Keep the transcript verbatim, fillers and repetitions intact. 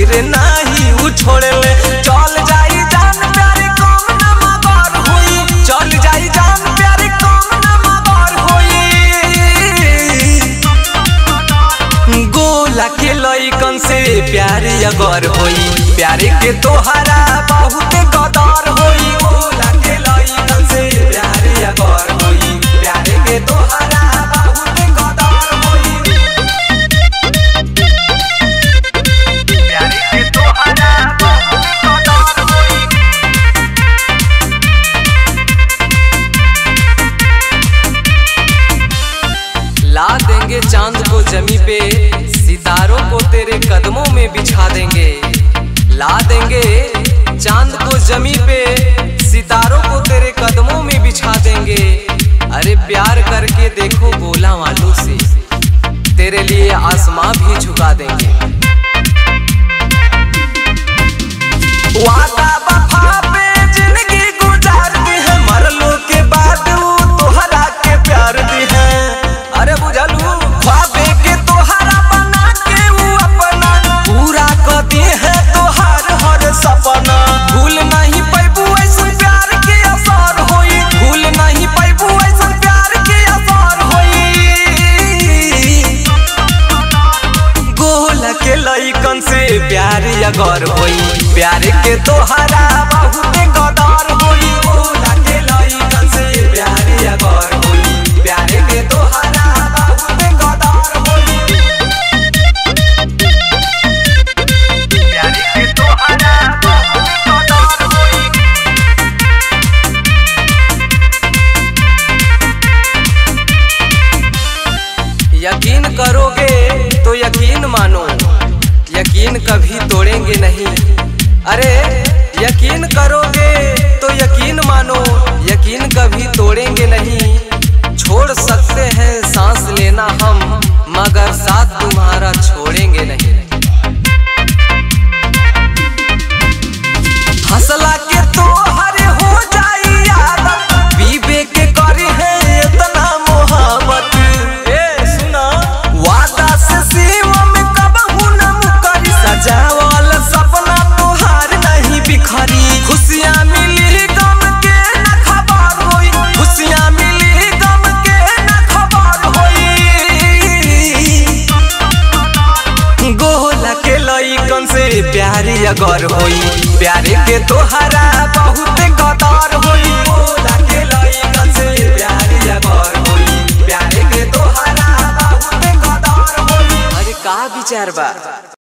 खातिर नाही उ छोड़ले। चल जाई जान प्यारे कम न मगर होई, चल जाई जान प्यारे कम न मगर होई। गोला के लइकन से प्यारे अगर होई, प्यारे के तोहरा बहुत कदर होई। गोला के लइकन से प्यारे अगर होई, प्यारे के तोहरा बहुत कदर होई। प्यारे के तोहरा बहुत कदर होई। ला देंगे चांद को जमी पे, सितारों को तेरे कदमों में बिछा देंगे। ला देंगे चांद को जमी पे, सितारों को तेरे कदमों में बिछा देंगे। अरे प्यार करके देखो बोला वालों से, तेरे लिए आसमां भी झुका देंगे। वादा वफा पे जिंदगी गुजारती है, मरलो के बाद वो तोहरा के प्यार दी है। अरे बुझलू ख्वाबे के तोहरा बना के वो अपना पूरा कर दी है तोहार हर सपना। भूल नहीं पैबू ऐसा प्यार के असर होई, भूल नहीं पैबू ऐसा प्यार के असर होई। गोला के लइकन से प्यार अगर होई, प्यारे के तोहरा बहुत कदर होई। गोला के लइकन से प्यार अगर होई, प्यारे के तोहरा बहुत कदर होई। प्यारे के तोहरा बहुत कदर होई। यकीन करोगे तो यकीन मानो, यकीन कभी तोड़ेंगे नहीं। अरे यकीन करोगे तो यकीन मानो, यकीन कभी तोड़ेंगे नहीं। छोड़ सकते हैं सांस लेना हम, मगर साथ तुम्हारा छोड़ेंगे नहीं। हंसला के तो हरे हो जाई आदत, पीबे के करी है इतना मोहब्बत। ए सुना वादा से सीवा में कबहू न मुकरी, सजावल सपना तोहार नहीं बिखरी। खुशियाँ मिली गम के न खबर होई, खुशियाँ मिली गम के न खबर होई। गोला के लइकन से प्यारे अगर होई, प्यारे के तोहरा बहुत कदर होई। गोला के लइकन से प्यारे अगर होई, प्यारे के तोहरा बहुत कदर होई। अरे का विचार बा?